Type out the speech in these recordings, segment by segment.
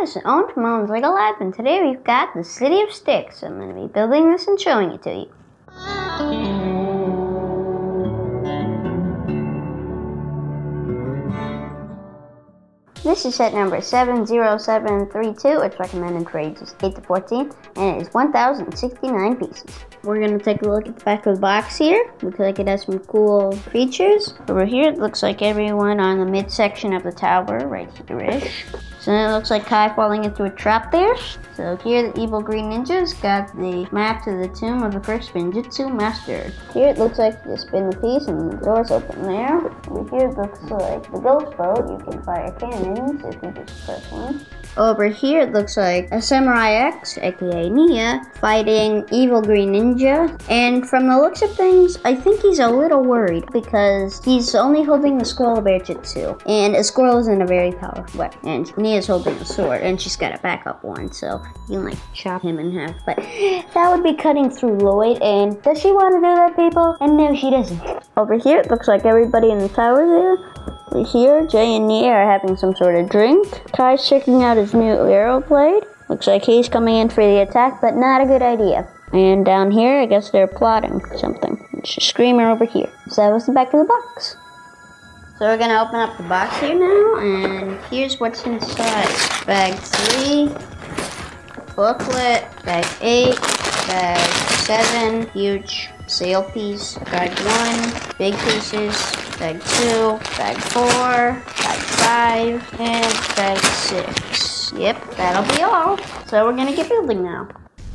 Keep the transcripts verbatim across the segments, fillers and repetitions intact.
this is Owen from Owen's Lego Lab, and today we've got the City of Stiix. I'm going to be building this and showing it to you. This is set number seven zero seven three two. It's recommended for ages eight to fourteen, and it is one thousand sixty-nine pieces. We're going to take a look at the back of the box here. Looks like it has some cool features. Over here, it looks like everyone on the midsection of the tower, right here-ish. So then it looks like Kai falling into a trap there. So here the evil green ninja's got the map to the tomb of the first Ninjitsu master. Here it looks like you spin the piece and the doors open there. Over here it looks like the ghost boat. You can fire cannons if you just press one. Over here it looks like a Samurai X, aka Nia, fighting evil green ninja. And from the looks of things, I think he's a little worried because he's only holding the scroll of air jutsu. And a scroll isn't a very powerful weapon. And Nia's holding a sword, and she's got a backup one, so you can like chop him in half. But that would be cutting through Lloyd, and does she want to do that, people? And no, she doesn't. Over here it looks like everybody in the tower there. Here, Jay and Nia are having some sort of drink. Kai's checking out his new arrow blade. Looks like he's coming in for the attack, but not a good idea. And down here, I guess they're plotting something. It's a screamer over here. So that was the back of the box. So we're gonna open up the box here now, and here's what's inside. Bag three, booklet, bag eight, bag seven, huge sale piece, bag one, big pieces, bag two, bag four, bag five, and bag six. Yep, that'll be all. So we're gonna get building now.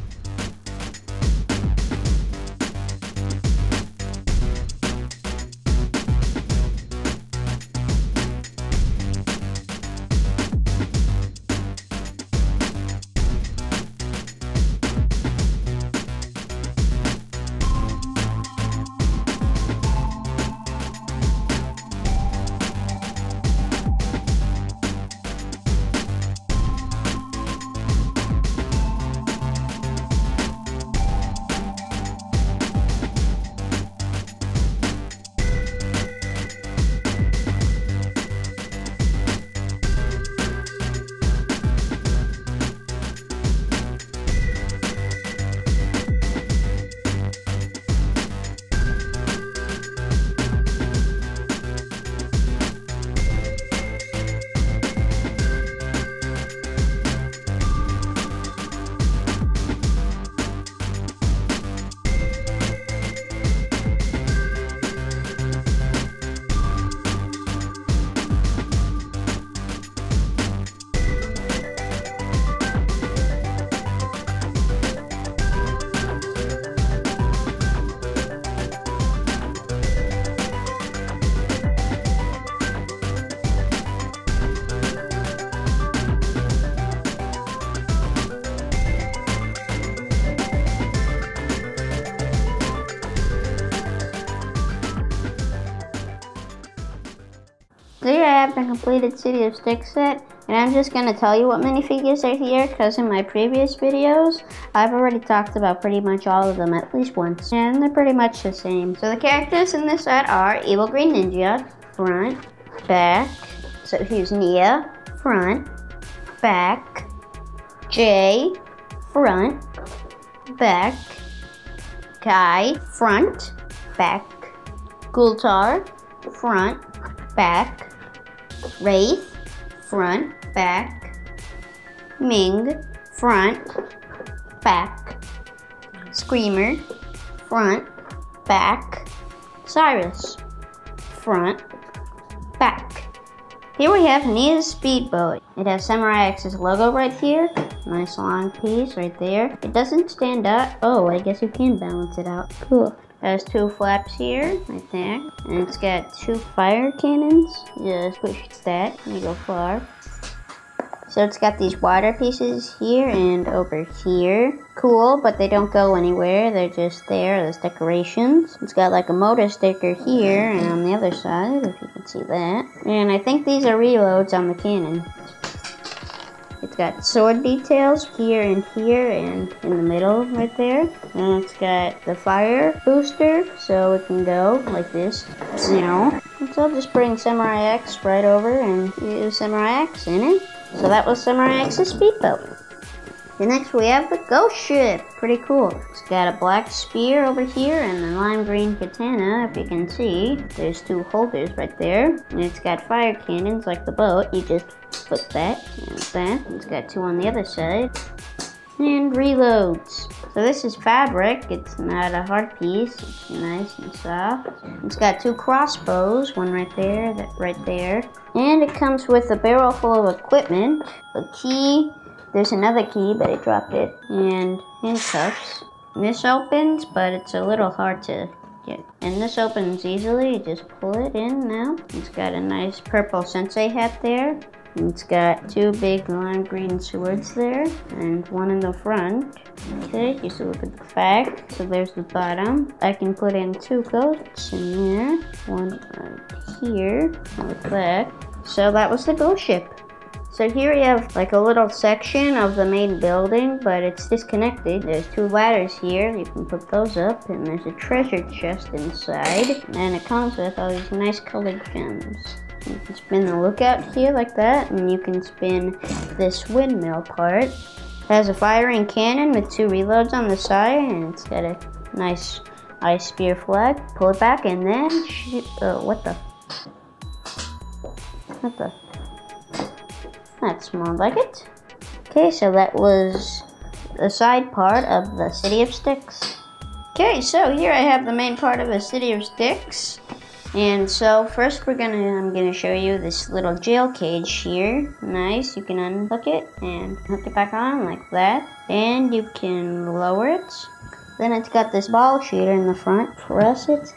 There I have the completed City of Stiix set, and I'm just going to tell you what minifigures are here because in my previous videos, I've already talked about pretty much all of them at least once, and they're pretty much the same. So the characters in this set are Evil Green Ninja, front, back, so here's Nia, front, back, Jay, front, back, Kai, front, back, Gultar, front, back, Wraith, front, back, Ming, front, back, Screamer, front, back, Cyrus, front, back. Here we have Nia's speedboat. It has Samurai X's logo right here. Nice long piece right there. It doesn't stand up. Oh, I guess you can balance it out. Cool. It has two flaps here, right there, and it's got two fire cannons. Just push that, and you go far. So it's got these water pieces here and over here. Cool, but they don't go anywhere. They're just there as decorations. It's got like a motor sticker here and on the other side, if you can see that. And I think these are reloads on the cannon. It's got sword details here and here and in the middle right there. And it's got the fire booster, so it can go like this. Zero. And so I'll just bring Samurai X right over and use Samurai X in it. So that was Summer Axe's speedboat. And next we have the ghost ship. Pretty cool. It's got a black spear over here and a lime green katana, if you can see. There's two holders right there. And it's got fire cannons like the boat. You just put that and that. It's got two on the other side. And reloads. So this is fabric. It's not a hard piece. It's nice and soft. It's got two crossbows, one right there, that right there. And it comes with a barrel full of equipment, a key. There's another key, but I dropped it, and handcuffs. And this opens, but it's a little hard to get. And this opens easily. You just pull it in now. It's got a nice purple sensei hat there. And it's got two big lime green swords there, and one in the front. Okay, you should look at the back. So there's the bottom. I can put in two ghosts in there. One right here, like that. So that was the ghost ship. So here we have like a little section of the main building, but it's disconnected. There's two ladders here, you can put those up, and there's a treasure chest inside. And it comes with all these nice colored gems. You can spin the lookout here like that, and you can spin this windmill part. It has a firing cannon with two reloads on the side, and it's got a nice ice spear flag. Pull it back and then shoot. Uh, what the? What the? That's more like it. Okay, so that was the side part of the City of Stiix. Okay, so here I have the main part of the City of Stiix. And so first we're gonna, I'm gonna show you this little jail cage here. Nice, you can unhook it and hook it back on like that. And you can lower it. Then it's got this ball shooter in the front. Press it.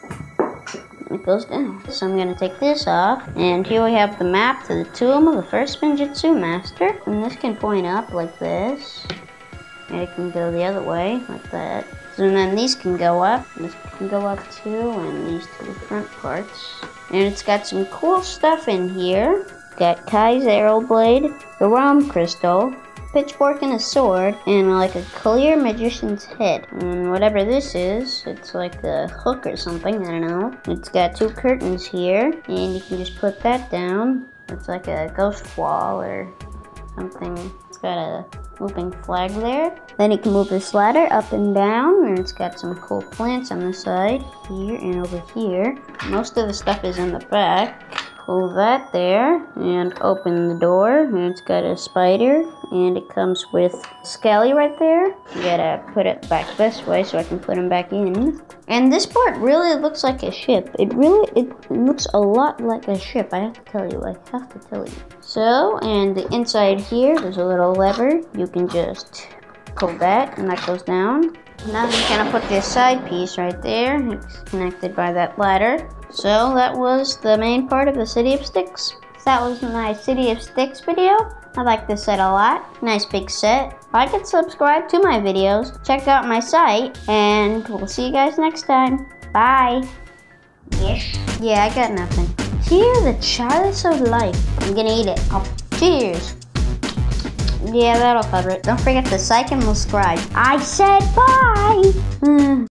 It goes down. So I'm going to take this off, and here we have the map to the tomb of the first Ninjutsu master, and this can point up like this, and it can go the other way like that. So then these can go up, and this can go up too, and these two front parts. And it's got some cool stuff in here. It's got Kai's arrow blade, the Rom crystal, pitchfork and a sword, and like a clear magician's head. And whatever this is, it's like a hook or something, I don't know. It's got two curtains here, and you can just put that down. It's like a ghost wall or something. It's got a moving flag there. Then you can move this ladder up and down, and it's got some cool plants on the side, here and over here. Most of the stuff is in the back. Pull that there and open the door, and it's got a spider, and it comes with Skelly right there. You gotta put it back this way so I can put him back in. And this part really looks like a ship. It really, it looks a lot like a ship, I have to tell you, I have to tell you. So, and the inside here, there's a little lever. You can just pull that, and that goes down. Now I'm gonna put this side piece right there. It's connected by that ladder. So that was the main part of the City of Stiix. That was my City of Stiix video. I like this set a lot. Nice big set. Like and subscribe to my videos. Check out my site, and we'll see you guys next time. Bye. Yes. Yeah, I got nothing. Here, the chalice of life. I'm gonna eat it. Oh, cheers. Yeah, that'll cover it. Don't forget to like and subscribe. I said bye.